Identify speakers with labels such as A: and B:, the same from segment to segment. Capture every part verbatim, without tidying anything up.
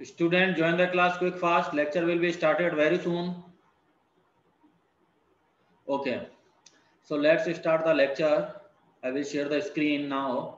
A: Student, join the class quick fast. Lecture will be started very soon. Okay. So let's start the lecture. I will share the screen now.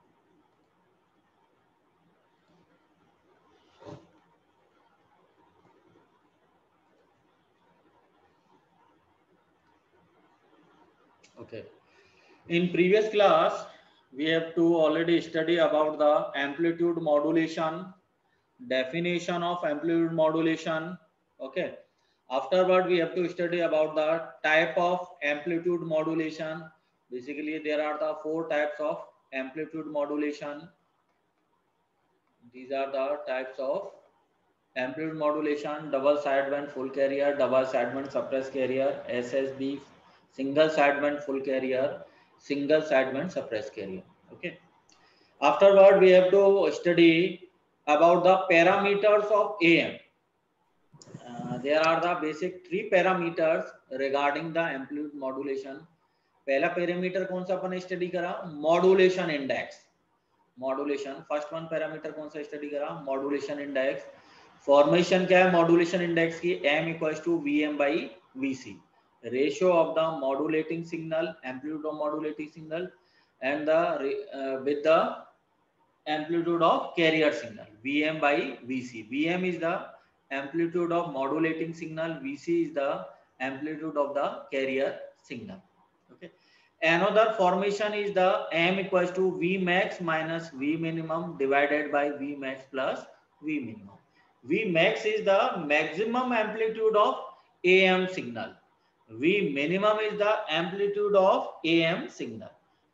A: Okay. In previous class, we have to already study about the amplitude modulation, definition of amplitude modulation. Okay. Afterward, we have to study about the type of amplitude modulation. Basically, there are the four types of amplitude modulation. These are the types of amplitude modulation: double sideband full carrier, double sideband suppressed carrier, S S B, single sideband full carrier, single sideband suppressed carrier. Okay. Afterward, we have to study about the parameters of A M. Uh, there are the basic three parameters regarding the amplitude modulation. पहला parameter कौन सा अपन study करा? Modulation index. Modulation first one parameter कौन सा study करा? Modulation index. Formation क्या है मॉड्यूलेशन इंडेक्स की? m equals to vm by vc, ratio of the modulating signal, amplitude of modulating signal and the with the amplitude of carrier signal, vm by vc. Vm is the amplitude of modulating signal, vc is the amplitude of the carrier signal. Okay. Another formation is the m equals to v max minus v minimum divided by v max plus v minimum. V max is the maximum amplitude of A M signal. V minimum is the amplitude of A M signal.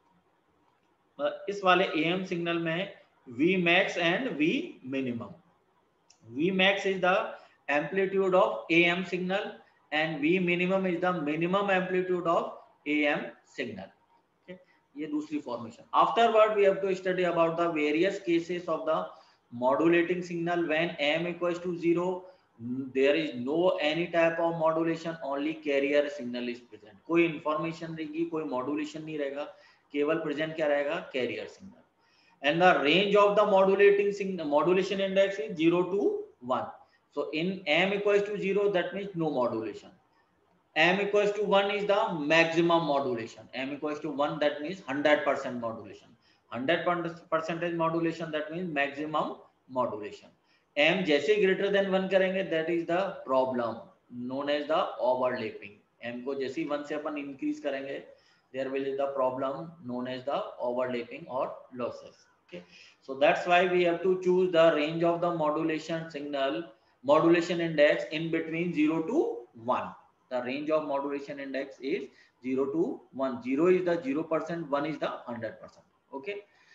A: इस वाले A M signal में V max and V minimum. V max is the amplitude of A M signal and V minimum is the minimum amplitude of A M signal. Okay. ये दूसरी formation. Afterward we have to study about the various cases of the modulating signal when m equals to zero. There is no any type of modulation, only carrier signal is present. कोई information रहेगी, कोई modulation नहीं रहेगा, केवल present क्या रहेगा? Carrier signal. And the range of the modulating signal, modulation index is zero to one. So in m equals to zero, that means no modulation. M equals to one is the maximum modulation. M equals to one, that means one hundred percent modulation. one hundred percent modulation, that means maximum modulation. M जैसे greater than one करेंगे, that is the problem known as the overlapping. M को जैसे one से अपन increase करेंगे, there will be the problem known as the overlapping or losses. Okay. So that's why we have to choose the range of the modulation signal, modulation index in between zero to one. The range of modulation index is zero to one. zero is the zero percent, one is the one hundred percent. Okay.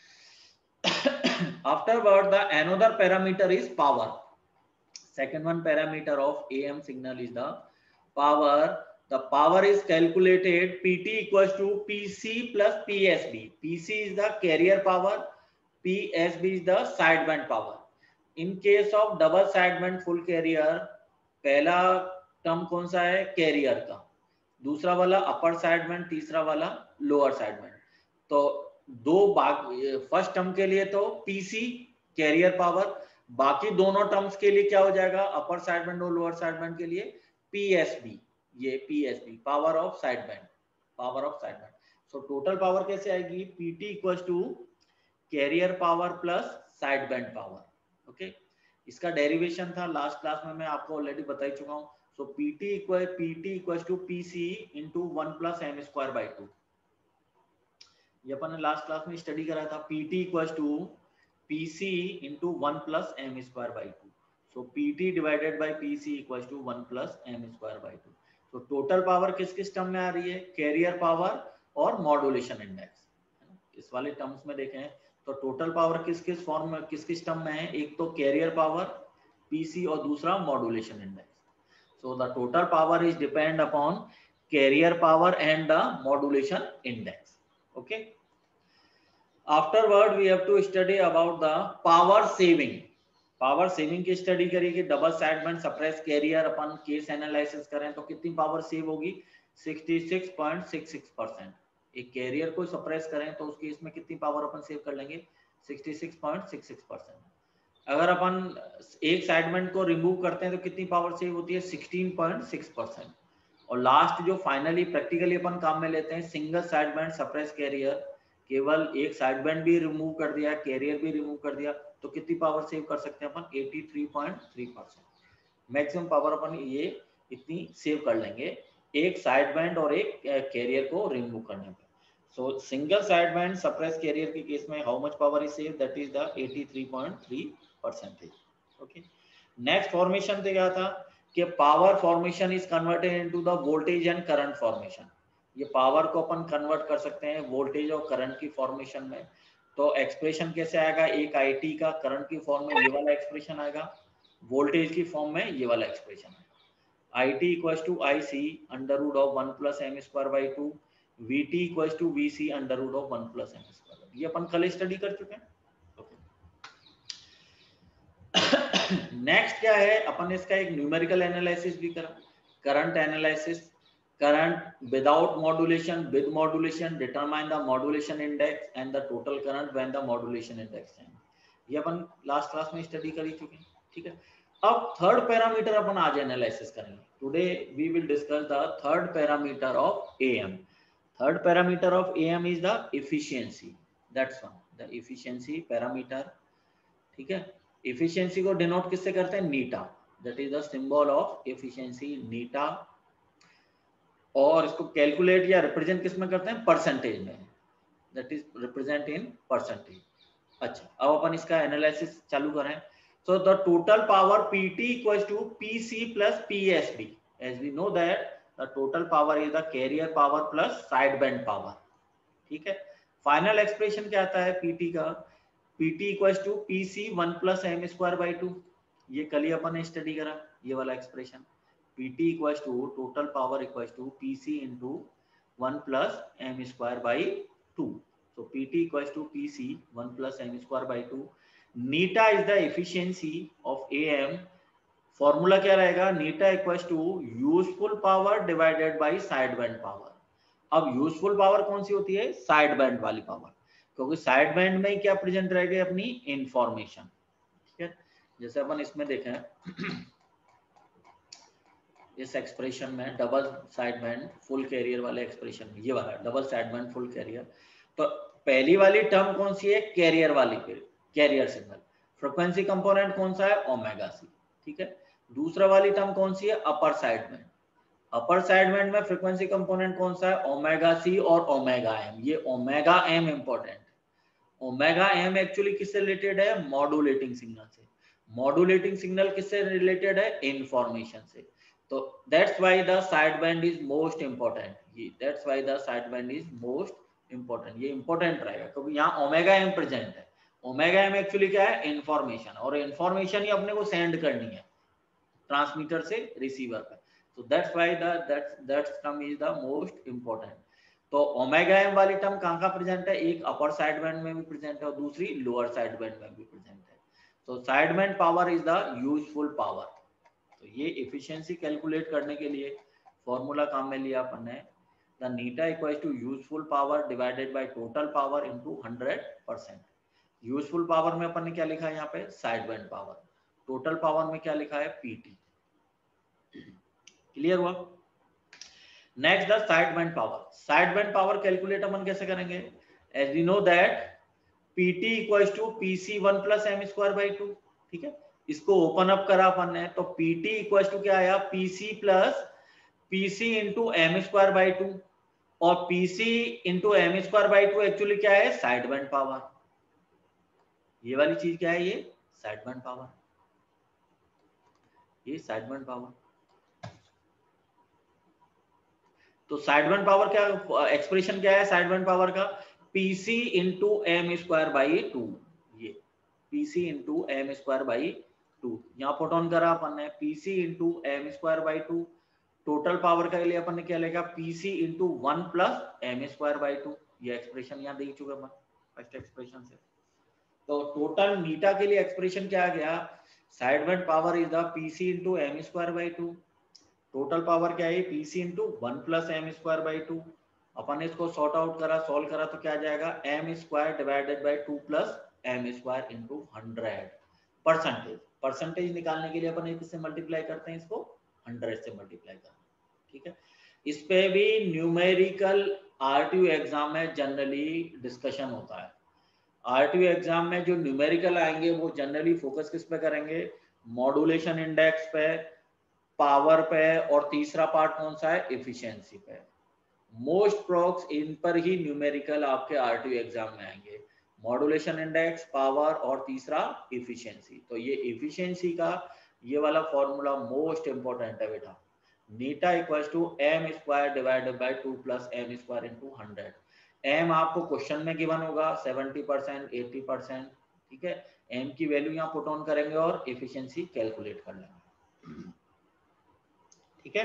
A: Afterward, the another parameter is power. Second one parameter of A M signal is the power. The power is calculated P T equals to P C plus P S B. P C is the carrier power, P S B is the sideband power. In case of double sideband full carrier, पहला term कौन सा है? Career का. दूसरा वाला अपर sideband, तीसरा वाला lower sideband. तो दो फर्स्ट टर्म के लिए तो पीसी कैरियर पावर, बाकी दोनों टर्म्स के लिए क्या हो जाएगा? अपर साइडबैंड और लोअर साइडबैंड के लिए पीएसबी. ये PSB power of sideband, power of sideband. So total power कैसे आएगी? PT equals to carrier power plus sideband power. Okay. इसका डेरिवेशन था लास्ट क्लास में, मैं आपको ऑलरेडी बता ही चुका हूं. So Pt equal Pt equals to Pc into one plus m square by two. ये अपन ने लास्ट क्लास में स्टडी करा था. Pt equals to Pc into one plus m square by two. So Pt divided by Pc equals to one plus m square by two. So total power किस किस term में आ रही है? Carrier power और modulation index. इस वाले terms में देखें तो टोटल पावर किस किस फॉर्म में, किस किस टर्म में है? एक तो कैरियर पावर Pc और दूसरा modulation index. So the total power is depend upon carrier power and the modulation index. Okay. Afterward, we have to study about the power saving. Power saving की study करेगी. Double sideband suppress carrier अपन case analysis करें तो कितनी power save होगी? छियासठ point छह छह परसेंट. एक कैरियर को सप्रेस करें तो उस केस में कितनी पावर अपन सेव कर लेंगे? छियासठ पॉइंट छह छह परसेंट. अगर अपन एक साइडबैंड को रिमूव करते हैं तो कितनी पावर सेव होती है, सिक्सटीन पॉइंट सिक्स परसेंट। और लास्ट जो फाइनली प्रैक्टिकली अपन काम में लेते हैं सिंगल साइडबैंड सप्रेस कैरियर, केवल एक साइडबैंड भी रिमूव कर दिया, कैरियर भी रिमूव कर दिया, तो कितनी पावर सेव कर सकते हैं अपन, eighty three point three percent. Maximum power अपन ये इतनी सेव कर लेंगे एक साइडबैंड और एक कैरियर को रिमूव करने पे। So single sideband suppress carrier के केस में how much power is save, that is the eighty three point three percentage. Okay, next formation पे क्या था कि power formation is converted into the voltage and current formation. ये power को अपन convert कर सकते हैं वोल्टेज और करंट की फॉर्मेशन में। तो एक्सप्रेशन कैसे आएगा, एक आईटी का करंट की फॉर्म में ये वाला एक्सप्रेशन आएगा, वोल्टेज की फॉर्म में ये वाला एक्सप्रेशन है, I T equals to I C under root of one plus M square by two, V T equals to V C under root of one plus M square. ये अपन कल study कर चुके हैं। नेक्स्ट क्या है, अपन इसका एक न्यूमेरिकल एनालिसिस भी करा, current analysis, current without modulation, with modulation, determine the modulation index and the total current when the modulation index है। ये अपन लास्ट क्लास में स्टडी कर चुके हैं, ठीक है। अब थर्ड पैरामीटर अपन आज एनालिसिस करेंगे। Today we will discuss the third parameter of AM. Third parameter of AM is the efficiency, that's one, the efficiency parameter, ठीक है। एफिशिएंसी को डिनोट किससे करते हैं, eta, that is the symbol of efficiency, eta. और इसको calculate या represent किस में करते हैं, परसेंटेज में, that is represent in percentage. अच्छा, अब अपन इसका एनालिसिस चालू करें। So the total power P T equals to P C plus P S B. As we know that the total power is the carrier power plus sideband power. ठीक है, final expression क्या आता है P T का, P T equals to P C one plus m square by two. ये कल ही अपन ने स्टडी करा, ये वाला expression P T equals to total power equals to P C into one plus m square by two. So P T equals to P C one plus m square by two. Eta is the efficiency of AM. Formula क्या रहेगा, eta equals to useful power divided by side band power. अब useful power कौन सी होती है, side band वाली power, क्योंकि side band में क्या प्रेजेंट रहेगी, अपनी इंफॉर्मेशन, ठीक है। जैसे अपन इसमें देखें इस एक्सप्रेशन में double side band full carrier वाले एक्सप्रेशन में, ये वाला double side band full carrier, तो पहली वाली टर्म कौन सी है, कैरियर वाली, कैरियर सिग्नल, फ्रीक्वेंसी कंपोनेंट कौन सा है, ओमेगा सी, ठीक है। दूसरा वाली टर्म कौन सी है, upper side band, upper side band में फ्रीक्वेंसी कंपोनेंट कौन सा है, ओमेगा सी और ओमेगा एम। ये omega M important, omega M actually किससे रिलेटेड है, मॉड्यूलेटिंग सिग्नल से, मॉड्यूलेटिंग सिग्नल किससे रिलेटेड है, इंफॉर्मेशन से। तो that's why the side band is most important, ये that's why the side band is most important, ये इंपॉर्टेंट रहेगा क्योंकि यहाँ ओमेगा एम प्रेजेंट है। ओमेगा एम एक्चुअली क्या है, इंफॉर्मेशन, और इंफॉर्मेशन ही अपने को सेंड करनी है ट्रांसमीटर से रिसीवर पे। तो that's why the that's that's term is the most important. तो ओमेगा एम वाली टर्म कहाँ का प्रेजेंट है, एक अपर साइड बैंड में भी प्रेजेंट है और दूसरी लोअर साइड बैंड में भी प्रेजेंट है। तो side band power is the useful power. तो ये एफिशिएंसी कैलकुलेट करने के लिए फॉर्मूला काम में लिया अपन ने, the eta equals to useful power divided by total power into hundred percent. Useful power में अपन ने क्या लिखा है यहाँ पे, side band power, total power में क्या लिखा है, पीटी। क्लियर हुआ। Next the side band power. Side band power calculate अपन कैसे करेंगे, as we know that PT equals to PC one plus M square by two, ठीक है। इसको ओपन अप करा अपन ने, तो पीटी इक्वल्स टू क्या आया, PC plus PC into M square by two, और PC into M square by two actually क्या है, साइड बैंड पावर। ये वाली चीज क्या है, ये साइड बैंड पावर, ये साइड बैंड पावर। तो साइड बैंड पावर क्या, एक्सप्रेशन क्या है साइड बैंड पावर का, PC into M square by two, ये PC into M square by two, यहाँ पुट ऑन करा अपन ने, PC into M square by two. Total power के लिए अपन ने क्या लेगा, PC into one plus M square by two. ये एक्सप्रेशन यहाँ देख चुके अपन फर्स्ट एक्सप्रेशन से। तो टोटल नीटा के लिए एक्सप्रेशन क्या आ गया, side band power is the PC into M square by two, total power क्या है, PC into one plus M square by two. अपन ने इसको सॉर्ट आउट करा, सॉल्व करा, तो क्या आ जाएगा, M square divided by two plus M square into hundred, percentage, percentage निकालने के लिए अपन एक से मल्टीप्लाई करते हैं, इसको हंड्रेड से मल्टीप्लाई करते हैं, ठीक है। इस पे भी न्यूमेरिकल आरटीयू एग्जाम में जनरली डिस्कशन होता है। आरटीयू एग्जाम में जो न्यूमेरिकल आएंगे वो जनरली फोकस किस पे करेंगे, मॉड्यूलेशन इंडेक्स पे, पावर पे, और तीसरा पार्ट कौन सा है, एफिशिएंसी पे। मोस्ट प्रोक्स इन पर ही न्यूमेरिकल आपके आरटीयू एग्जाम में आएंगे, मॉड्यूलेशन इंडेक्स, पावर और तीसरा एफिशिएंसी। तो ये एफिशिएंसी का ये वाला फॉर्मूला मोस्ट इंपॉर्टेंट है बेटा, eta equals to M square divided by two plus M square into hundred. M आपको क्वेश्चन में गिवन होगा सेवेंटी परसेंट, एटी परसेंट, ठीक है। एम की वैल्यू यहाँ पुट ऑन करेंगे और एफिशिएंसी कैलकुलेट कर लेंगे, ठीक है।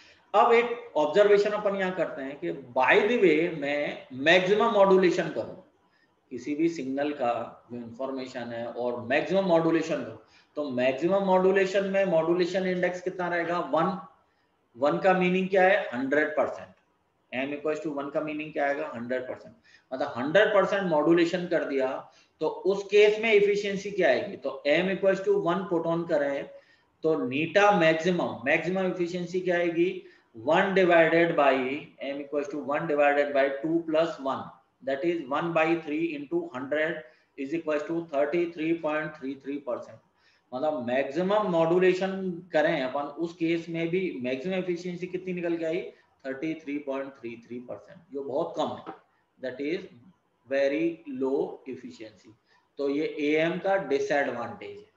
A: अब एक ऑब्जर्वेशन अपन यहाँ करते हैं कि बाय द वे मैं मैक्सिमम मॉड्यूलेशन करूं किसी भी सिग्नल का जो इंफॉर्मेशन है और मैक्सिमम मॉड्यूलेशन करूं, तो मैक्सिमम मॉड्यूलेशन में मॉड्यूलेशन इंडेक्स कितना रहेगा, वन। वन का मीनिंग क्या है, hundred percent. M equal to one का मीनिंग क्या आएगा, हंड्रेड परसेंट। मतलब हंड्रेड परसेंट मॉड्यूलेशन कर दिया तो उस केस में एफिशिएंसी क्या आएगी, तो M equal to one put on करें तो नीटा मैक्सिमम, मैक्सिमम एफिशिएंसी क्या आएगी, one divided by M equal to one divided by two plus one, that is one by three into hundred is equal to thirty three point three three percent. मतलब maximum modulation करें अपन उस case में भी maximum efficiency कितनी निकल के आई, thirty three point three three percent, जो बहुत कम है, that is very low efficiency. तो ये एएम का डिसएडवांटेज है।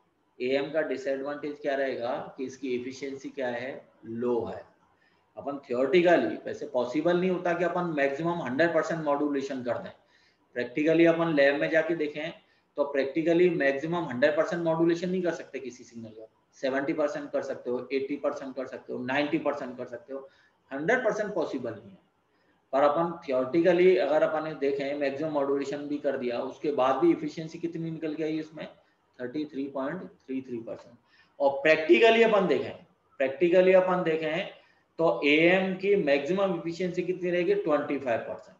A: एएम का डिसएडवांटेज क्या रहेगा कि इसकी एफिशिएंसी क्या है, लो है। अपन थियोरेटिकली वैसे पॉसिबल नहीं होता कि अपन मैक्सिमम हंड्रेड परसेंट मॉड्यूलेशन कर दें, प्रैक्टिकली अपन लैब में जाके देखें तो practically maximum hundred percent modulation नहीं कर सकते किसी सिग्नल का, सेवेंटी परसेंट कर सकते हो, एटी परसेंट कर सकते हो, नाइंटी परसेंट कर सकते हो, हंड्रेड परसेंट पॉसिबल नहीं है। पर अपन थियोरेटिकली अगर अपन देखें मैक्सिमम मॉड्यूलेशन भी कर दिया उसके बाद भी एफिशिएंसी कितनी निकल के आई इसमें, thirty three point three three percent. और प्रैक्टिकली अपन देखें प्रैक्टिकली अपन देखें तो एएम की मैक्सिमम एफिशिएंसी कितनी रहेगी, ट्वेंटी फाइव परसेंट।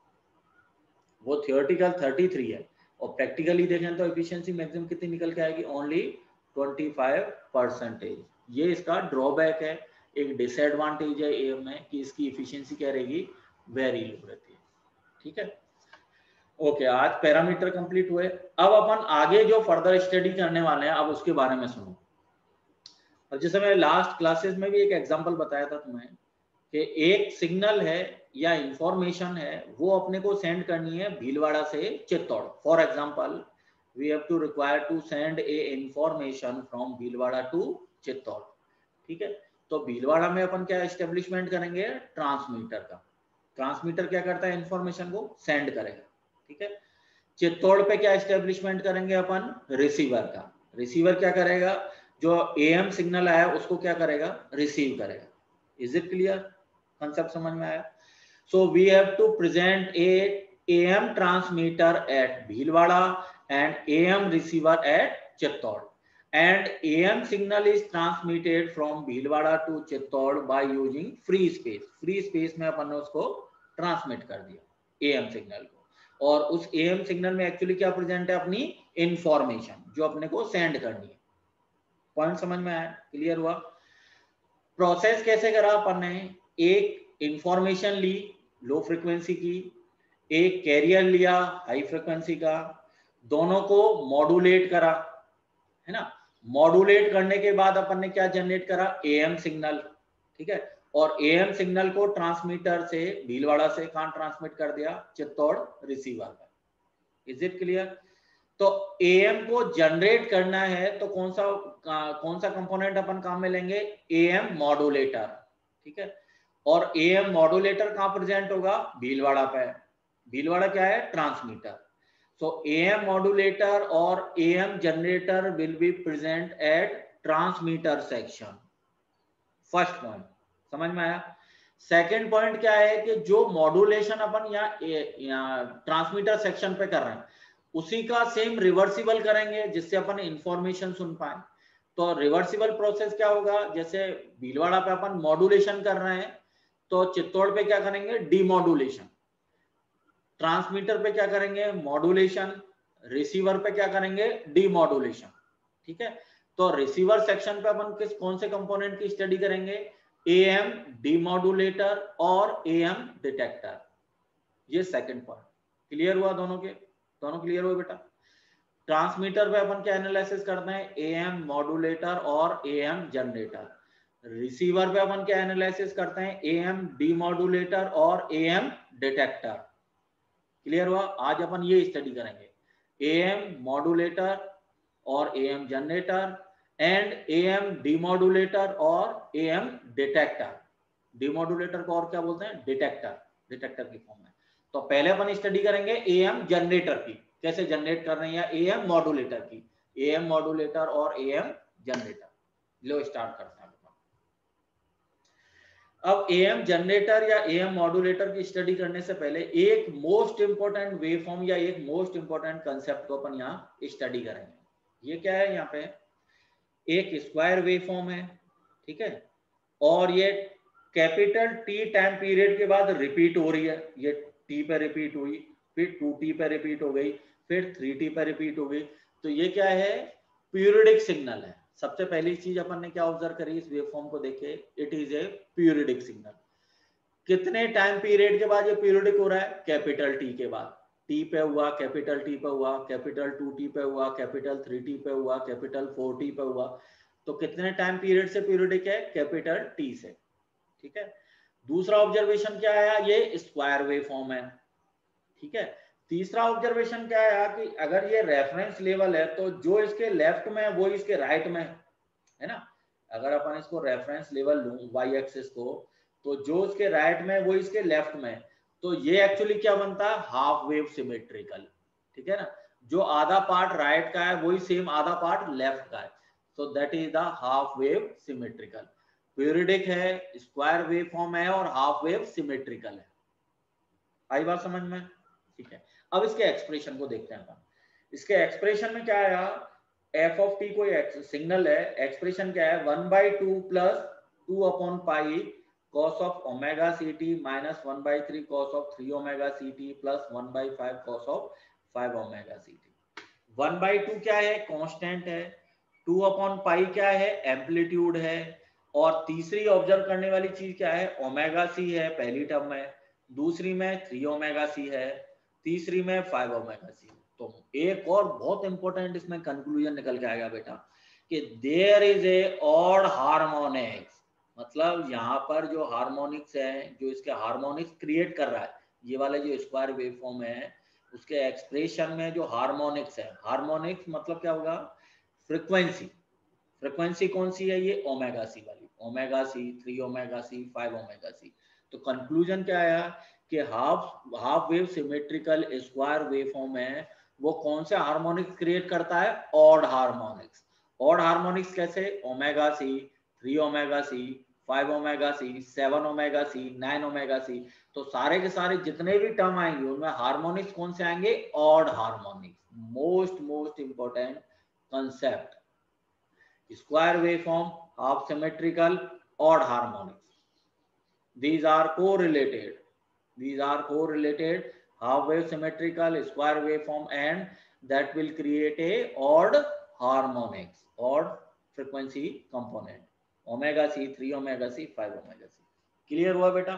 A: वो थियोरेटिकल थर्टी थ्री है और प्रैक्टिकली देखें तो एफिशिएंसी मैक्सिमम कितनी निकल के आएगी, ओनली ट्वेंटी फाइव परसेंटेज। ये इसका ड्रॉबैक है, एक डिसएडवांटेज है एएम में कि इसकी एफिशिएंसी क्या रहेगी, वेरी लो रहती है, ठीक है। ओके, आज पैरामीटर कंप्लीट हुए। अब अपन आगे जो फर्दर स्टडी करने वाले हैं अब उसके बारे में सुनो। और जैसे मैं लास्ट क्लासेस में भी एक एग्जांपल बताया था तुम्हें कि एक सिग्नल है या इंफॉर्मेशन है वो अपने को सेंड करनी है भीलवाड़ा से Chittor. For example we have to require to send a information from Bhilwara to Chittor, ठीक है। तो भीलवाड़ा में अपन क्या एस्टेब्लिशमेंट करेंगे, ट्रांसमीटर का। ट्रांसमीटर क्या करता है, इंफॉर्मेशन को सेंड करेगा, ठीक है। चित्तौड़ पे क्या एस्टेब्लिशमेंट करेंगे अपन, रिसीवर का। रिसीवर क्या करेगा, जो एएम सिग्नल आया उसको क्या करेगा, रिसीव करेगा। इज इट क्लियर, कंसेप्ट समझ में आया? So we have to present a AM transmitter at Bhilwara and AM receiver at Chittor, and A M signal is transmitted from Bhilwara to Chittor by using free space. Free space में अपन ने उसको transmit कर दिया A M signal को, और उस A M signal में एक्चुअली क्या प्रेजेंट है, अपनी इंफॉर्मेशन जो अपने को सेंड करनी है। पॉइंट समझ में आया, क्लियर हुआ? प्रोसेस कैसे करा अपन ने, एक इंफॉर्मेशन ली लो फ्रिक्वेंसी की, एक कैरियर लिया हाई फ्रिक्वेंसी का, दोनों को मॉड्यूलेट करा, है ना। मॉड्यूलेट करने के बाद अपन ने क्या जनरेट करा, एएम सिग्नल, ठीक है। और एएम सिग्नल को ट्रांसमीटर से भीलवाड़ा से कहां ट्रांसमिट कर दिया, चित्तौड़ रिसीवर पर। Is it clear? तो एएम को जनरेट करना है तो कौन सा कौन सा कंपोनेंट अपन काम में लेंगे, एएम मॉड्यूलेटर, ठीक है। और एएम मॉड्यूलेटर कहां प्रेजेंट होगा, भीलवाड़ा पे। भीलवाड़ा क्या है, transmitter. So A M modulator or A M generator will be present at transmitter section. First point समझ में आया? Second point क्या है कि जो मॉड्यूलेशन अपन यहाँ ट्रांसमीटर सेक्शन पे कर रहे हैं उसी का सेम रिवर्सिबल करेंगे जिससे अपन इंफॉर्मेशन सुन पाए। तो रिवर्सिबल प्रोसेस क्या होगा, जैसे भीलवाड़ा पे अपन मॉड्यूलेशन कर रहे हैं तो चित्तौड़ पे क्या करेंगे, डीमॉड्यूलेशन। ट्रांसमीटर पे क्या करेंगे, मॉड्यूलेशन। रिसीवर पे क्या करेंगे, डीमॉड्यूलेशन। ठीक है। तो रिसीवर सेक्शन पे अपन किस कौन से कंपोनेंट की स्टडी करेंगे, एएम डीमॉड्यूलेटर और एएम डिटेक्टर, ये सेकंड पार्ट। क्लियर हुआ दोनों के, दोनों क्लियर हुए बेटा। ट्रांसमीटर पे अपन क्या एनालिसिस करते हैं, एएम मॉड्यूलेटर और एएम जनरेटर। रिसीवर पे अपन क्या एनालिसिस करते हैं, एएम डीमॉड्यूलेटर और एएम डिटेक्टर। क्लियर हुआ। आज अपन ये स्टडी करेंगे, एएम मॉड्यूलेटर और AM generator and AM demodulator और एएम डिटेक्टर। डीमॉड्यूलेटर को और क्या बोलते हैं, डिटेक्टर, डिटेक्टर की फॉर्म में। तो पहले अपन स्टडी करेंगे एएम जनरेटर की, कैसे जनरेट कर रहे हैं, या एएम मॉड्यूलेटर की, एएम मॉड्यूलेटर और एएम जनरेटर। लो स्टार्ट करते हैं। अब एएम जनरेटर या एएम मॉड्यूलेटर की स्टडी करने से पहले एक मोस्ट इंपोर्टेंट वेवफॉर्म या एक मोस्ट इंपोर्टेंट कंसेप्ट को अपन यहाँ स्टडी करेंगे। ये क्या है, यहाँ पे एक स्क्वायर वेवफॉर्म है, ठीक है, और ये कैपिटल टी टाइम पीरियड के बाद रिपीट हो रही है। ये टी पे रिपीट हुई, फिर टू टी पे रिपीट हो गई, फिर थ्री टी पे रिपीट हो गई। तो ये क्या है, पीरियडिक सिग्नल है। सबसे पहली चीज अपन ने क्या ऑब्जर्व करी इस वेवफॉर्म को देखे, it is a periodic signal. कितने टाइम पीरियड के बाद ये पीरियडिक हो रहा है, कैपिटल टी के बाद। टी पे हुआ, कैपिटल टी पे हुआ, कैपिटल टू टी पे हुआ, कैपिटल थ्री टी पे हुआ, कैपिटल फोर टी पे हुआ। तो कितने टाइम पीरियड से पीरियडिक है, कैपिटल टी से, ठीक है। दूसरा ऑब्जर्वेशन क्या आया, ये स्क्वायर वेवफॉर्म है, ठीक है। तीसरा ऑब्जर्वेशन क्या आया कि अगर ये रेफरेंस लेवल है तो जो इसके लेफ्ट में है वो इसके राइट में है ना। अगर अपन इसको रेफरेंस लेवल लूं वाई एक्सिस को, तो जो इसके राइट में वो इसके लेफ्ट में, तो ये एक्चुअली क्या बनता है, हाफ वेव सिमेट्रिकल, ठीक है ना। जो आधा पार्ट राइट का है वही सेम आधा पार्ट लेफ्ट का है, so that is the half wave symmetrical. Periodic है, स्क्वायर वेव फॉर्म है और हाफ वेव सिमेट्रिकल है। आई बात समझ में, ठीक है। अब इसके एक्सप्रेशन को देखते हैं अपन। इसके एक्सप्रेशन में क्या आया, एफ ऑफ टी कोई सिग्नल है, एक्सप्रेशन क्या है, one by two plus two upon pi cos of omega C T minus one by three cos of three omega C T plus one by five cos of five omega C T. One by two क्या है, constant है, to upon पाई क्या है, amplitude है, और तीसरी observe करने वाली चीज क्या है, ओमेगा सी है पहली टर्म में, दूसरी में थ्री ओमेगा सी है, तीसरी में फाइव ओमेगा सी। तो एक और बहुत इंपॉर्टेंट इसमें कंक्लूजन निकल के आएगा बेटा कि there is a odd harmonics. मतलब यहाँ पर जो हार्मोनिक्स है, जो इसके हार्मोनिक्स क्रिएट कर रहा है, ये वाला जो स्क्वायर वेवफॉर्म है उसके एक्सप्रेशन में जो हार्मोनिक्स है, हार्मोनिक्स मतलब क्या होगा, फ्रीक्वेंसी। फ्रीक्वेंसी कौन सी है, ये ओमेगा सी वाली, omega C, three omega C, five omega C. तो कंक्लूजन क्या आया कि half half wave symmetrical square waveform है, वो कौन से हार्मोनिक्स क्रिएट करता है, ऑड हार्मोनिक्स। ऑड हार्मोनिक्स कैसे, omega C, three omega C, five omega C, seven omega C, nine omega C. तो सारे के सारे जितने भी टर्म आएंगे उनमें हार्मोनिक्स कौन से आएंगे, odd harmonics. Most most important concept, square waveform, half symmetrical, odd harmonics. These are correlated. These are correlated, half wave symmetrical, square waveform, and that will create a odd harmonics, odd frequency component. Omega C, three omega C, five omega C. Clear हुआ बेटा,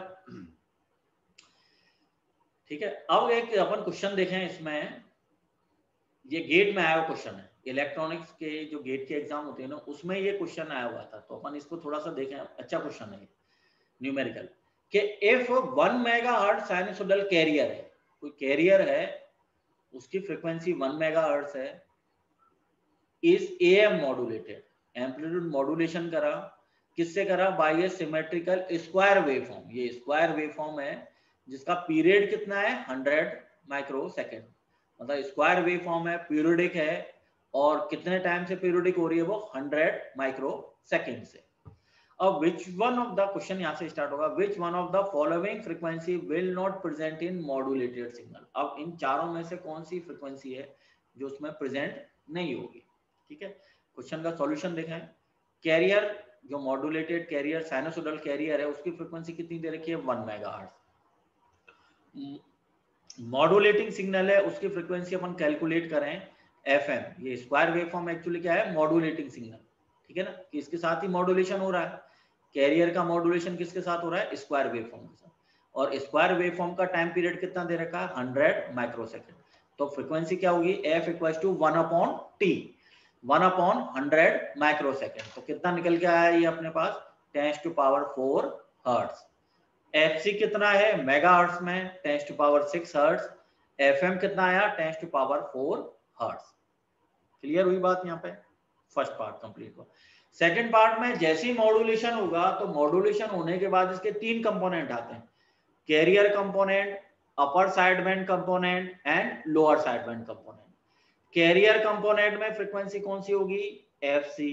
A: ठीक है। अब एक अपन question देखें इसमें, ये gate में आया हुआ क्वेश्चन है, इलेक्ट्रॉनिक्स के जो गेट के एग्जाम होते हैं ना उसमें ये क्वेश्चन आया हुआ था। तो अपन इसको थोड़ा सा देखें, अच्छा क्वेश्चन है न्यूमेरिकल, कि if one megahertz sinusoidal carrier है, कोई कैरियर है उसकी फ्रीक्वेंसी वन मेगाहर्ट्ज है, is AM modulated, amplitude modulation करा, किससे करा, by a symmetrical square waveform. ये स्क्वायर वेवफॉर्म है जिसका पीरियड कितना है, हंड्रेड माइक्रो सेकेंड, मतलब स्क्वायर वेवफॉर्म है, पीरियडिक है, और कितने टाइम से पीरियडिक हो रही है वो, हंड्रेड माइक्रो सेकेंड से। अब which one of the, question यहाँ से स्टार्ट होगा, which one of the following frequency will not present in modulated signal. अब इन चारों में से कौन सी फ्रीक्वेंसी है जो उसमें प्रेजेंट नहीं होगी, ठीक है। क्वेश्चन का सॉल्यूशन देखें, कैरियर जो मॉड्यूलेटेड कैरियर साइनसोइडल कैरियर है उसकी फ्रीक्वेंसी कितनी दे रखी है, वन मेगाहर्ट्ज। मॉड्यूलेटिंग सिग्नल है उसकी फ्रीक्वेंसी अपन कैलकुलेट करें, एफ एम, ये स्क्वायर वेव फॉर्म एक्चुअली क्या है, मॉड्यूलेटिंग सिग्नल, ठीक है ना, कि इसके साथ ही मॉड्यूलेशन हो रहा है, कैरियर का मॉड्यूलेशन किसके साथ हो रहा है, स्क्वायर वेव फॉर्म के साथ, और स्क्वायर वेव फॉर्म का टाइम पीरियड कितना दे रखा है, हंड्रेड माइक्रोसेकंड। तो फ्रीक्वेंसी क्या होगी, F equals to one upon T, one upon hundred microsecond. तो कितना निकल के आया ये अपने पास, tens to power four hertz. F C कितना है मेगा हर्ट्ज में, tens to power six hertz. F M कितना आया, tens to power four hertz. Clear हुई बात यहाँ पे, फर्स्ट पार्ट कंप्लीट हुआ। सेकंड पार्ट में जैसे ही मॉड्यूलेशन होगा, तो मॉड्यूलेशन होने के बाद इसके तीन कंपोनेंट आते हैं, carrier component, upper sideband component and lower sideband component. Carrier component में फ्रीक्वेंसी कौन सी होगी, एफ सी।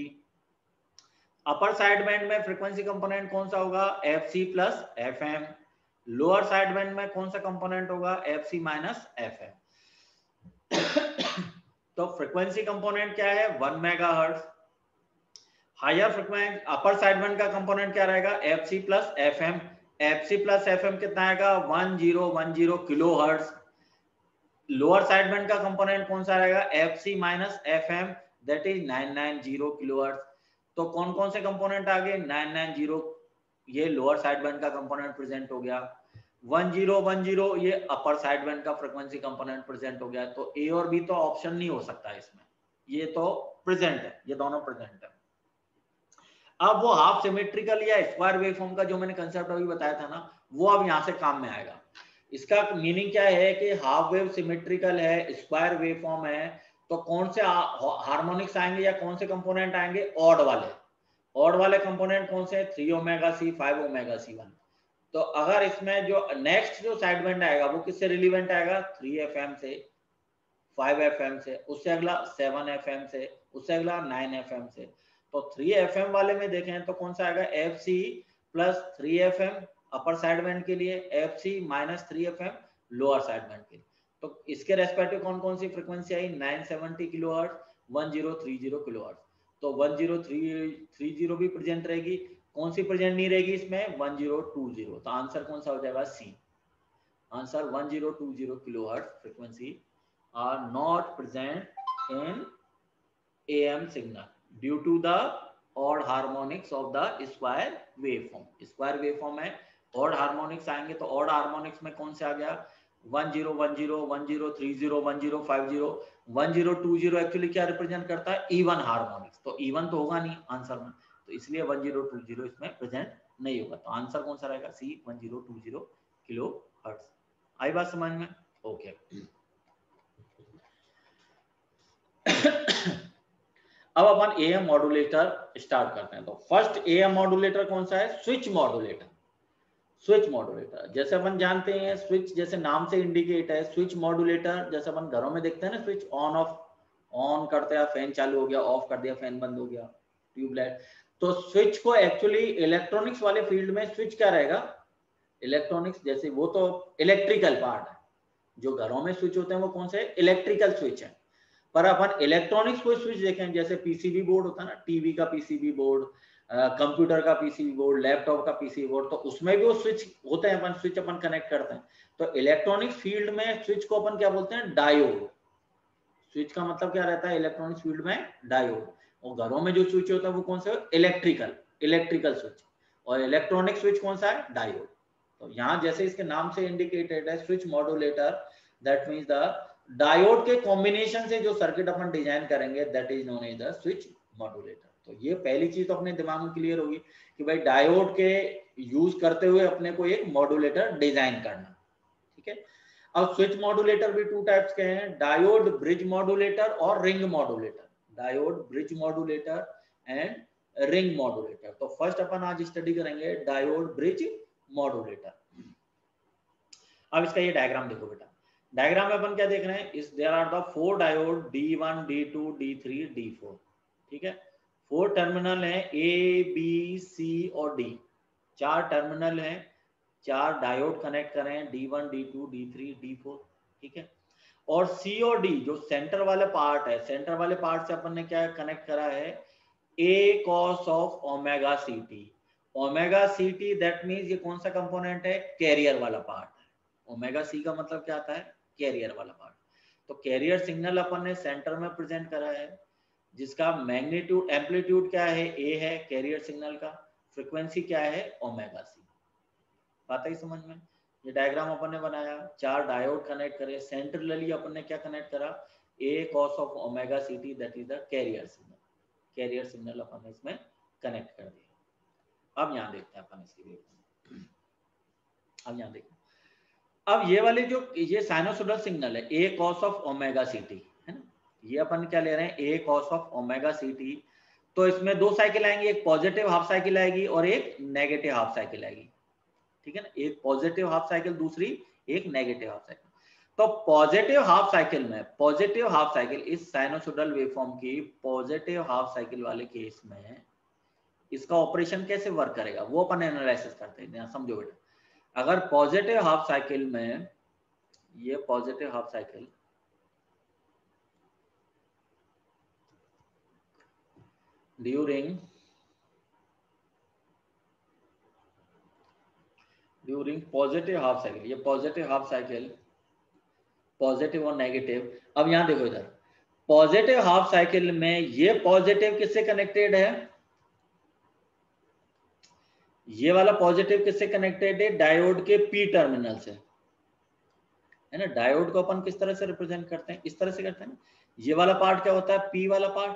A: अपर साइडबैंड में फ्रीक्वेंसी कंपोनेंट कौन सा होगा, F C plus F M. Lower sideband में कौन सा कंपोनेंट होगा, F C minus F M. तो फ्रीक्वेंसी कंपोनेंट क्या है, one megahertz. Higher frequency upper sideband का कंपोनेंट क्या रहेगा, F C plus F M. F C plus F M कितना आएगा, one zero one zero kilo hertz. Lower sideband का component कौन सा रहेगा, F C minus F M, that is nine nine zero kilo hertz. तो कौन कौन से कंपोनेंट आ गए, नाइन नाइन जीरो, ये लोअर साइडबैंड का कंपोनेंट प्रेजेंट हो गया। वन जीरो वन जीरो ये अपर साइडबैंड का फ्रीक्वेंसी कंपोनेंट प्रेजेंट हो गया। तो ए और बी तो ऑप्शन नहीं हो सकता इसमें, ये तो प्रेजेंट है, ये दोनों प्रेजेंट है। अब वो हाफ सिमेट्रिकल या स्क्वायर वेवफॉर्म का जो मैंने कंसेप्ट अभी बताया था ना, वो अब यहाँ से काम में आएगा। इसका मीनिंग क्या है कि हाफ वेव सिमेट्रिकल है, स्क्वायर वेवफॉर्म है, तो कौन से हार्मोनिक्स आएंगे या कौन से कंपोनेंट आएंगे, ऑड वाले। ऑड वाले कंपोनेंट कौन से, three omega C, five omega C one. तो अगर इसमें जो नेक्स्ट जो साइडबैंड आएगा वो किससे रिलीवेंट आएगा, थ्री एफ एम से, फाइव एफ एम से, उससे अगला सेवन एफ एम से, उससे अगला नाइन एफ एम से। तो थ्री एफ एम वाले में देखें तो कौन सा आएगा, F C plus three F M upper sideband के लिए, F C minus three F M lower sideband के लिए। तो इसके रेस्पेक्टिव कौन कौन सी फ्रीक्वेंसी आई, nine seventy kilo hertz, one zero three zero kilo hertz. तो one zero three three zero भी प्रेजेंट रहेगी, कौन सी प्रेजेंट नहीं रहेगी इसमें, वन जीरो टू जीरो। तो आंसर कौन सा हो जाएगा, C. Answer one zero two zero kilo hertz frequency are not present in A M signal due to the odd harmonics of the square waveform. Square waveform है, odd harmonics आएंगे, तो odd harmonics में कौन से आ गया, one zero one zero, one zero three zero, one zero five zero, one zero two zero actually क्या represent करता है, इवन हार्मोनिक्स। तो इवन तो होगा नहीं आंसर में, तो इसलिए वन जीरो टू जीरो इसमें प्रेजेंट नहीं होगा। तो आंसर कौन सा रहेगा, C, one zero two zero kilo hertz. आई बात समझ में, ओके okay. अब अपन ए एम मॉड्यूलेटर स्टार्ट करते हैं। तो फर्स्ट ए एम मॉड्यूलेटर कौन सा है, स्विच मॉड्यूलेटर। स्विच मॉड्यूलेटर जैसे अपन जानते हैं, स्विच जैसे नाम से इंडिकेट है, स्विच मॉड्यूलेटर जैसे अपन घरों में देखते हैं ना, स्विच ऑन ऑफ, ऑन करते हैं फैन चालू हो गया, ऑफ कर दिया फैन बंद हो गया, ट्यूबलाइट। तो स्विच को एक्चुअली इलेक्ट्रॉनिक्स वाले फील्ड में स्विच क्या रहेगा, इलेक्ट्रॉनिक्स, जैसे वो तो इलेक्ट्रिकल पार्ट है, जो घरों में स्विच होते हैं वो कौन से, इलेक्ट्रिकल स्विच है। पर अपन इलेक्ट्रॉनिक्स को स्विच देखें, जैसे पीसीबी बोर्ड होता है ना, टीवी का पीसीबी बोर्ड, कंप्यूटर का पीसीबी बोर्ड, लैपटॉप का पीसीबी बोर्ड, तो उसमें भी वो स्विच होते हैं, अपन स्विच अपन कनेक्ट करते हैं। तो इलेक्ट्रॉनिक्स फील्ड में स्विच को अपन क्या बोलते हैं, डायोड। स्विच का मतलब क्या रहता है इलेक्ट्रॉनिक्स फील्ड में, डायोड। और घरों में जो स्विच होता है वो कौन सा, इलेक्ट्रिकल, इलेक्ट्रिकल स्विच। और इलेक्ट्रॉनिक स्विच कौन सा है, डायोड। तो यहाँ जैसे इसके नाम से इंडिकेटेड है switch modulator, that means the diode के कॉम्बिनेशन से जो सर्किट अपन डिजाइन करेंगे, that is known as the switch modulator. तो ये पहली चीज तो अपने दिमाग में क्लियर होगी कि भाई डायोड के यूज करते हुए अपने को एक मॉड्यूलेटर डिजाइन करना, ठीक है। अब स्विच मॉड्यूलेटर भी टू टाइप्स के हैं, डायोड ब्रिज मॉड्यूलेटर और ring modulator. Diode bridge modulator and ring modulator. तो फर्स्ट अपन आज स्टडी करेंगे डायोड ब्रिज मॉड्यूलेटर। अब इसका ये डायग्राम देखो बेटा, डायग्राम में अपन क्या देख रहे हैं, इस there are the four diode D one, D two, D three, D four, ठीक है। फोर टर्मिनल हैं, ए बी सी और डी, चार टर्मिनल हैं, चार डायोड कनेक्ट करें, D one, D two, D three, D four, ठीक है। और सी और डी जो सेंटर वाले पार्ट है, सेंटर वाले पार्ट से अपन ने क्या कनेक्ट करा है, A cos of omega C T. Omega C T that means ये कौन सा कंपोनेंट है, कैरियर वाला पार्ट है। ओमेगा सी का मतलब क्या आता है, कैरियर वाला पार्ट। तो कैरियर सिग्नल अपन ने सेंटर में प्रेजेंट करा है, जिसका मैग्नीट्यूड एम्पलीट्यूड क्या है, ए है कैरियर सिग्नल का, फ्रीक्वेंसी क्या है, ओमेगा सी। बात आई समझ में? ये डायग्राम अपन ने बनाया, चार डायोड कनेक्ट करे, सेंट्रली अपन ने क्या कनेक्ट करा, A cos of omega C T, that is the carrier signal. Carrier signal अपन ने इसमें कनेक्ट कर दिया। अब यहाँ देखते हैं अपन इसकी वेवफॉर्म। अब यहाँ देखते हैं, अब ये वाले जो ये साइनोसोडल सिग्नल है A cos of omega C T है ना, ये अपन क्या ले रहे हैं, A cos of omega C T. तो इसमें दो साइकिल आएंगी, एक पॉजिटिव हाफ साइकिल आएगी और एक नेगेटिव हाफ साइकिल आएगी, ठीक है ना, एक पॉजिटिव हाफ साइकिल, दूसरी एक नेगेटिव हाफ साइकिल। तो पॉजिटिव हाफ साइकिल में, पॉजिटिव हाफ साइकिल इस साइनोसोडल वेवफॉर्म की पॉजिटिव हाफ साइकिल वाले केस में इसका ऑपरेशन कैसे वर्क करेगा वो अपन एनालिसिस करते हैं। समझो बेटा, अगर पॉजिटिव हाफ साइकिल में, ये positive half cycle during during positive half cycle, ये पॉजिटिव हाफ साइकिल, पॉजिटिव और नेगेटिव। अब यहां देखो इधर पॉजिटिव हाफ साइकिल में ये पॉजिटिव किससे कनेक्टेड है, ये वाला पॉजिटिव किससे कनेक्टेड है, डायोड के पी टर्मिनल से, है ना। डायोड को अपन किस तरह से रिप्रेजेंट करते हैं, इस तरह से करते हैं। ये वाला पार्ट क्या होता है, पी वाला part,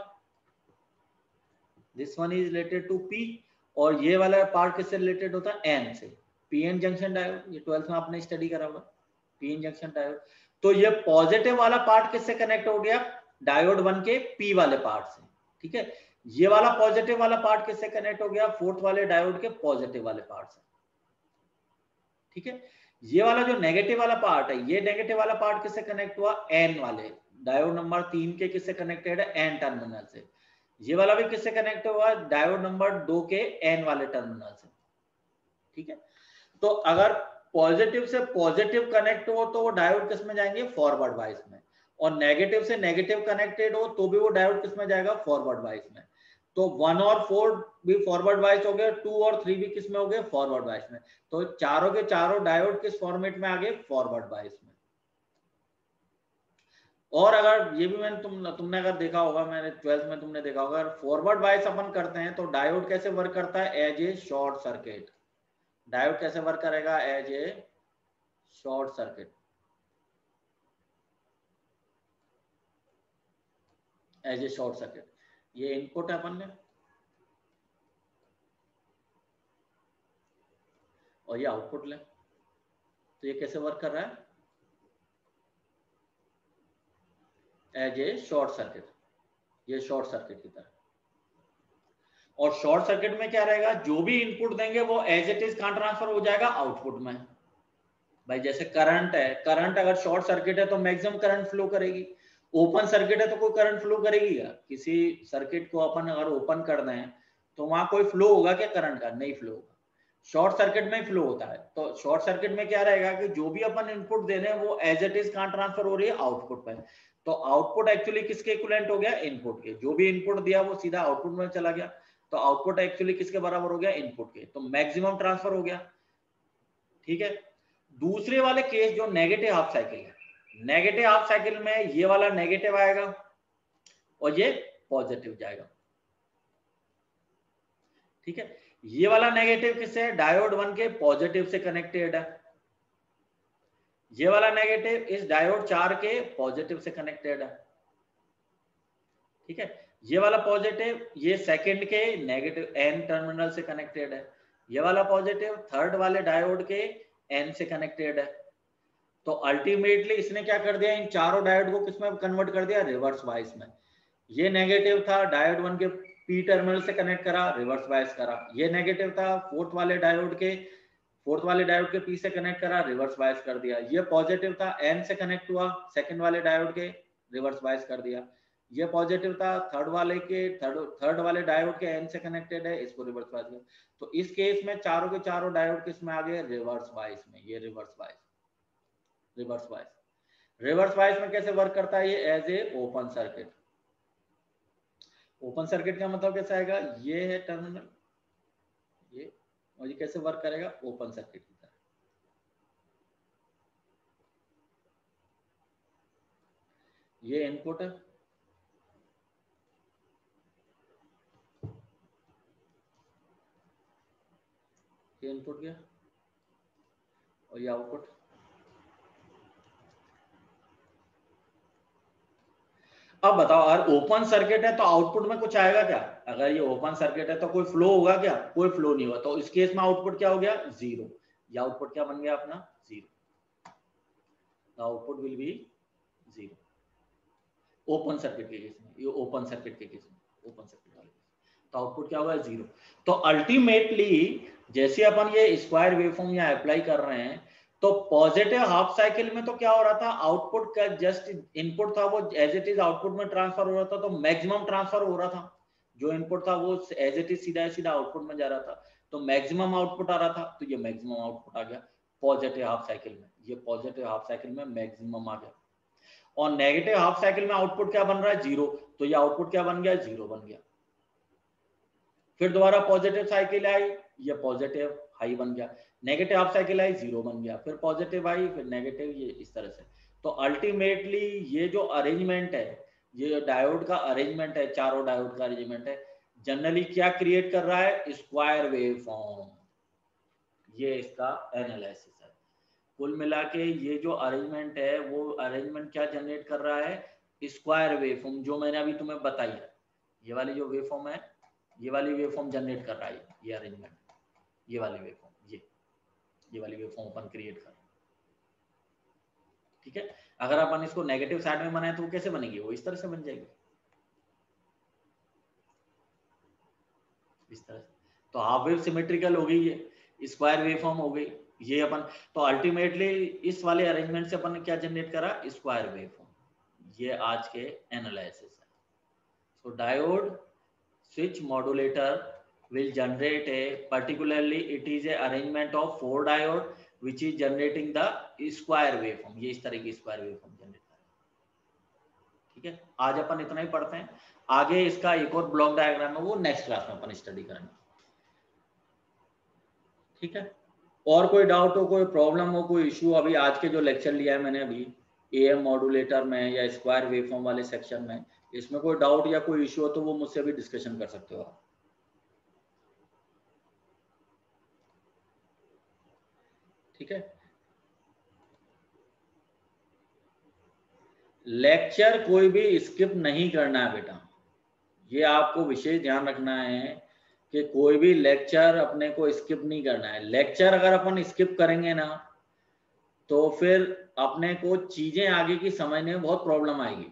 A: this one is related to P, और ये वाला पार्ट किससे रिलेटेड होता है, एन से, पीएन जंक्शन डायोड, ये ट्वेल्थ में आपने स्टडी करा हुआ, पीएन जंक्शन डायोड। तो ये पॉजिटिव वाला पार्ट किससे कनेक्ट हो गया, डायोड वन के पी वाले पार्ट से, ठीक है। ये वाला पॉजिटिव वाला पार्ट किससे कनेक्ट हो गया, फोर्थ वाले डायोड के पॉजिटिव वाले पार्ट से, ठीक है। ये वाला जो नेगेटिव वाला पार्ट है, ये नेगेटिव वाला पार्ट किससे कनेक्ट हुआ, एन वाले डायोड नंबर तीन के किससे कनेक्टेड है, एन टर्मिनल से। ये वाला भी किससे कनेक्ट हुआ, डायोड नंबर दो के एन वाले टर्मिनल से, ठीक है। तो अगर पॉजिटिव से पॉजिटिव कनेक्ट हो तो वो डायोड किस में जाएंगे, फॉरवर्ड वाइस में, और नेगेटिव से नेगेटिव कनेक्टेड हो तो भी वो डायोड किस में जाएगा, फॉरवर्ड वाइस में। तो वन और फोर भी फॉरवर्ड वाइस हो गए, टू और थ्री भी किस में हो गए, फॉरवर्ड वाइस में। तो चारों के चारों डायोड किस फॉर्मेट में आ गए, फॉरवर्ड वाइस में। और अगर ये भी मैंने तुम तुमने अगर देखा होगा, मैंने ट्वेल्थ में तुमने देखा होगा, अगर फॉरवर्ड वाइस अपन करते हैं तो डायोड कैसे वर्क करता है, as a short circuit. Diode कैसे वर्क करेगा, as a short circuit, as a short circuit. ये इनपुट है अपन ने, और ये आउटपुट ले, तो ये कैसे वर्क कर रहा है, एज ए शॉर्ट सर्किट, ये शॉर्ट सर्किट की तरह। और शॉर्ट सर्किट में क्या रहेगा, जो भी इनपुट देंगे वो एज इट इज कहां ट्रांसफर हो जाएगा, आउटपुट में। भाई जैसे करंट है, करंट अगर शॉर्ट सर्किट है तो मैक्सिमम करंट फ्लो करेगी, ओपन सर्किट है तो कोई करंट फ्लो करेगी क्या, किसी सर्किट को अपन अगर ओपन कर दें तो वहां कोई फ्लो होगा क्या करंट का, नहीं फ्लो होगा, शॉर्ट सर्किट में फ्लो होता है। तो शॉर्ट सर्किट में क्या रहेगा कि जो भी अपन इनपुट दे रहे हैं वो एज इट इज कहां ट्रांसफर हो रही है, आउटपुट पे। तो आउटपुट एक्चुअली किसके इक्विवेलेंट हो गया, इनपुट के, जो भी इनपुट दिया वो सीधा आउटपुट में चला गया, तो आउटपुट एक्चुअली किसके बराबर हो गया, इनपुट के, तो मैक्सिमम ट्रांसफर हो गया, ठीक है। दूसरे वाले केस जो नेगेटिव हाफ साइकिल है, नेगेटिव हाफ साइकिल में ये वाला नेगेटिव आएगा और ये पॉजिटिव जाएगा, ठीक है। ये वाला नेगेटिव किससे है, डायोड वन के पॉजिटिव से कनेक्टेड है, ये वाला नेगेटिव इस डायोड चार के पॉजिटिव से कनेक्टेड है, ठीक है। ये वाला पॉजिटिव ये सेकंड के नेगेटिव एन टर्मिनल से कनेक्टेड है, ये वाला पॉजिटिव थर्ड वाले डायोड के एन से कनेक्टेड है। तो अल्टीमेटली इसने क्या कर दिया, इन चारों डायोड को किसमें कन्वर्ट कर दिया, रिवर्स वाइस में। ये नेगेटिव था, डायोड वन के पी टर्मिनल से कनेक्ट करा, रिवर्स वाइस करा। ये नेगेटिव था, फोर्थ वाले डायोड के फोर्थ वाले डायोड के पी से कनेक्ट करा, रिवर्स वाइस कर दिया। ये पॉजिटिव था, एन से कनेक्ट हुआ, सेकंड वाले डायोड के, रिवर्स वाइस कर दिया। ये पॉजिटिव था, थर्ड वाले के थर्ड थर्ड वाले डायोड के एन से कनेक्टेड है, इसको रिवर्स वाइस किया। तो इस केस में चारों के चारों डायोड किस में आ गए, रिवर्स वाइस में। ये reverse bias, reverse bias reverse bias में कैसे वर्क करता है, ये as a open circuit. Open circuit का मतलब कैसा आएगा, ये है टर्मिनल ये, और ये कैसे वर्क करेगा, ओपन सर्किट की तरह। ये इनपुट है, ये इनपुट गया और ये आउटपुट। अब बताओ, अगर ओपन सर्किट है तो आउटपुट में कुछ आएगा क्या? अगर ये ओपन सर्किट है तो कोई फ्लो होगा क्या? कोई फ्लो नहीं होगा। तो इस केस में आउटपुट क्या हो गया? जीरो। ये आउटपुट क्या बन गया अपना? Zero. Output will be zero open circuit के केस में। ये ओपन सर्किट के केस में, ओपन सर्किट वाले तो आउटपुट क्या होगा? जीरो। तो अल्टीमेटली जैसे अपन ये स्क्वायर वेवफॉर्म यहाँ अप्लाई कर रहे हैं तो पॉजिटिव हाफ साइकिल में तो क्या हो रहा था? आउटपुट का जस्ट इनपुट था वो एज इट इज आउटपुट में ट्रांसफर हो रहा था, तो मैक्सिमम ट्रांसफर हो रहा था। जो इनपुट था वो एज इट इज सीधा सीधा आउटपुट में जा रहा था, तो मैक्सिमम आउटपुट आ रहा था। तो ये मैक्सिमम आउटपुट आ गया पॉजिटिव हाफ साइकिल में। ये पॉजिटिव हाफ साइकिल में मैक्सिमम आ गया। और नेगेटिव हाफ साइकिल में आउटपुट क्या बन रहा है? जीरो। तो ये आउटपुट क्या बन गया? जीरो बन गया। फिर दोबारा पॉजिटिव साइकिल आई, ये पॉजिटिव हाई बन गया। नेगेटिव हाफ साइकिल आई, जीरो बन गया। फिर पॉजिटिव आई, फिर नेगेटिव, ये इस तरह से। तो अल्टीमेटली ये जो अरेंजमेंट है, ये डायोड का अरेंजमेंट है, चारों डायोड का अरेंजमेंट है, जनरली क्या क्रिएट कर रहा है? Square wave form. ये इसका एनालिसिस है। कुल मिला के ये जो अरेंजमेंट है वो अरेंजमेंट क्या जनरेट कर रहा है? स्क्वायर वेव फॉर्म, जो मैंने अभी तुम्हें बताई है। ये वाली जो वेव फॉर्म है, ये वाली वेव फॉर्म जनरेट कर रहा है ये अरेंजमेंट। ये वाली वेव फॉर्म, ये ये वाली वेव फॉर्म अपन क्रिएट कर, ठीक है। अगर अपन इसको नेगेटिव साइड में बनाए तो वो कैसे बनेगी? वो इस तरह से बन जाएगी, इस तरह से। तो हाफ वेव सिमेट्रिकल हो गई, ये स्क्वायर वेव फॉर्म हो गई ये अपन। तो अल्टीमेटली इस वाले अरेंजमेंट से अपन ने क्या जनरेट करा? Square wave form. ये आज के एनालिसिस है। So diode switch modulator will generate a particularly it is a arrangement of four diode which is generating the square waveform। ये इस तरह की स्क्वायर वेवफॉर्म जनरेट कर रहा है, ठीक है। आज अपन इतना ही पढ़ते हैं। आगे इसका एक और ब्लॉक डायग्राम है, वो नेक्स्ट क्लास में अपन स्टडी करेंगे, ठीक है। और कोई डाउट हो, कोई प्रॉब्लम हो, कोई इश्यू अभी आज के जो लेक्चर लिया है मैंने अभी एएम मॉड्यूलेटर में या स्क्वायर वेवफॉर्म वाले सेक्शन में, इसमें कोई डाउट या कोई इश्यू हो तो वो मुझसे भी डिस्कशन कर सकते हो आप, ठीक है। लेक्चर कोई भी स्किप नहीं करना है बेटा, ये आपको विशेष ध्यान रखना है कि कोई भी लेक्चर अपने को स्किप नहीं करना है। लेक्चर अगर अपन स्किप करेंगे ना तो फिर अपने को चीजें आगे की समझने में बहुत प्रॉब्लम आएगी।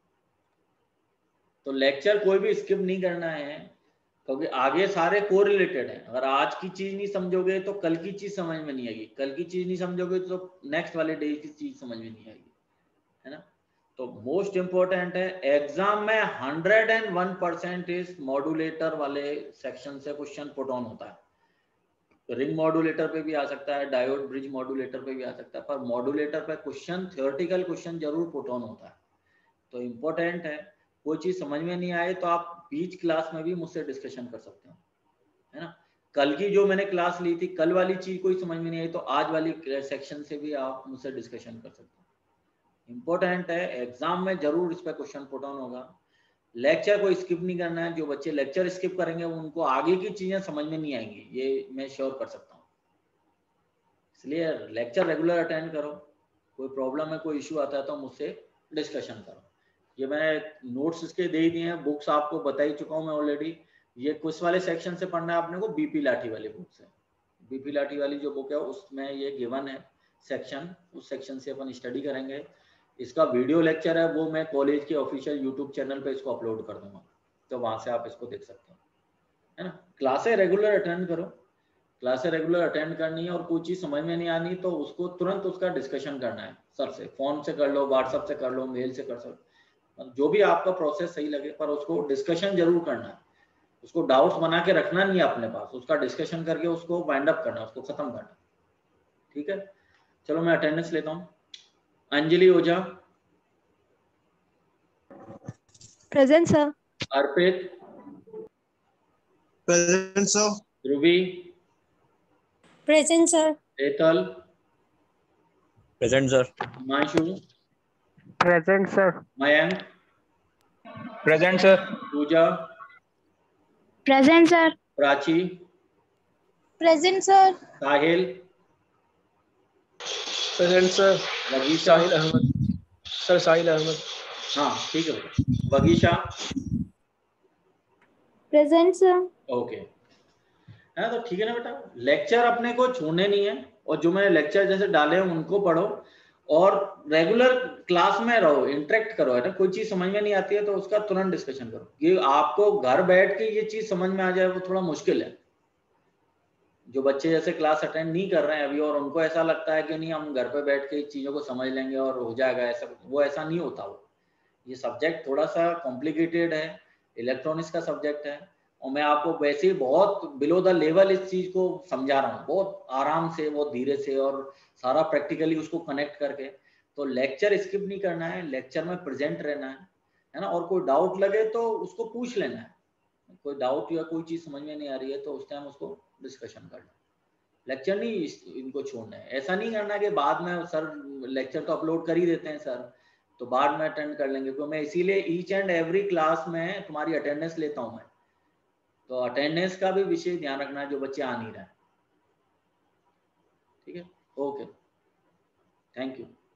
A: तो लेक्चर कोई भी स्किप नहीं करना है, क्योंकि आगे सारे को रिलेटेड है। अगर आज की चीज नहीं समझोगे तो कल की चीज समझ में नहीं आएगी, कल की चीज नहीं समझोगे तो नेक्स्ट वाले डे की चीज समझ में नहीं आएगी, है ना। तो मोस्ट इंपॉर्टेंट है एग्जाम में हंड्रेड एंड वन परसेंट इस मॉड्यूलेटर वाले सेक्शन से क्वेश्चन पुट ऑन होता है। रिंग मॉड्यूलेटर पे भी आ सकता है, डायोड ब्रिज मॉड्यूलेटर पे भी आ सकता है, पर मॉड्यूलेटर पे क्वेश्चन थियोरेटिकल क्वेश्चन जरूर पुट ऑन होता है। तो इम्पोर्टेंट है, कोई चीज समझ में नहीं आए तो आप बीच क्लास में भी मुझसे डिस्कशन कर सकते हो, है ना। कल की जो मैंने क्लास ली थी, कल वाली चीज कोई समझ में नहीं आई तो आज वाली सेक्शन से भी आप मुझसे डिस्कशन कर सकते हो। इंपॉर्टेंट है, एग्जाम में जरूर इस पर क्वेश्चन पुट ऑन होगा। लेक्चर को स्किप नहीं करना है। जो बच्चे लेक्चर स्किप करेंगे उनको आगे की चीजें समझ में नहीं आएंगी, ये मैं श्योर कर सकता हूँ। इसलिए लेक्चर रेगुलर अटेंड करो। कोई प्रॉब्लम है, कोई इश्यू आता है तो मुझसे डिस्कशन करो। ये मैंने नोट्स इसके दे ही दिए हैं, बुक्स आपको बता ही चुका हूँ मैं ऑलरेडी। ये कुछ वाले सेक्शन से पढ़ना है आपने को, बीपी लाठी वाली बुक से। बीपी लाठी वाली जो बुक है उसमें ये गिवन है सेक्शन, उस सेक्शन से अपन स्टडी करेंगे। इसका वीडियो लेक्चर है वो मैं कॉलेज के ऑफिशियल यूट्यूब चैनल पे इसको अपलोड कर दूंगा, तो वहां से आप इसको देख सकते हो, है ना। क्लासें रेगुलर अटेंड करो, क्लासें रेगुलर अटेंड करनी है। और कोई चीज समझ में नहीं आनी तो उसको तुरंत उसका डिस्कशन करना है सर से, फोन से कर लो, व्हाट्सएप से कर लो, मेल से कर सकते, जो भी आपका प्रोसेस सही लगे, पर उसको डिस्कशन जरूर करना है। उसको डाउट्स बना के रखना नहीं है अपने पास, उसका डिस्कशन करके उसको वाइंड अप करना, उसको खत्म करना, ठीक है। चलो मैं अटेंडेंस लेता हूँ। Anjali Ojha
B: present sir.
A: Arpit
C: present sir.
A: Dhruvi
B: present sir.
A: Etal
C: present sir.
A: Himanshu
C: present sir.
A: Mayank,
D: present sir.
A: Pooja,
B: Present, sir.
A: Prachi,
E: Present, sir.
A: Sahil,
D: present sir.
A: Vagisha.
D: Sahil Ahmed sir. Sahil Ahmed.
A: हाँ ठीक है बेटा। वगीशा।
E: Present, sir.
A: ओके है ना, तो ठीक है ना बेटा। लेक्चर अपने को छोड़ने नहीं है, और जो मैंने लेक्चर जैसे डाले हैं उनको पढ़ो, और रेगुलर क्लास में रहो, इंटरेक्ट करो, है ना। कोई चीज समझ में नहीं आती है तो उसका तुरंत डिस्कशन करो। ये आपको घर बैठ के ये चीज समझ में आ जाए वो थोड़ा मुश्किल है। जो बच्चे जैसे क्लास अटेंड नहीं कर रहे हैं अभी, और उनको ऐसा लगता है कि नहीं हम घर पे बैठ के चीजों को समझ लेंगे और हो जाएगा, ऐसा वो ऐसा नहीं होता। वो ये सब्जेक्ट थोड़ा सा कॉम्प्लिकेटेड है, इलेक्ट्रॉनिक्स का सब्जेक्ट है, और मैं आपको वैसे ही बहुत बिलो द लेवल इस चीज को समझा रहा हूँ, बहुत आराम से, बहुत धीरे से, और सारा प्रैक्टिकली उसको कनेक्ट करके। तो लेक्चर स्किप नहीं करना है, लेक्चर में प्रेजेंट रहना है, है ना। और कोई डाउट लगे तो उसको पूछ लेना है। कोई डाउट या कोई चीज समझ में नहीं आ रही है तो उस टाइम उसको डिस्कशन करना। लेक्चर नहीं इस- इनको छोड़ना है। ऐसा नहीं करना कि बाद में सर लेक्चर तो अपलोड कर ही देते हैं सर, तो बाद में अटेंड कर लेंगे। तो मैं इसीलिए ईच एंड एवरी क्लास में तुम्हारी अटेंडेंस लेता हूं मैं। तो अटेंडेंस का भी विशेष ध्यान रखना है जो बच्चे आ नहीं रहे। ठीक है, ओके, थैंक यू।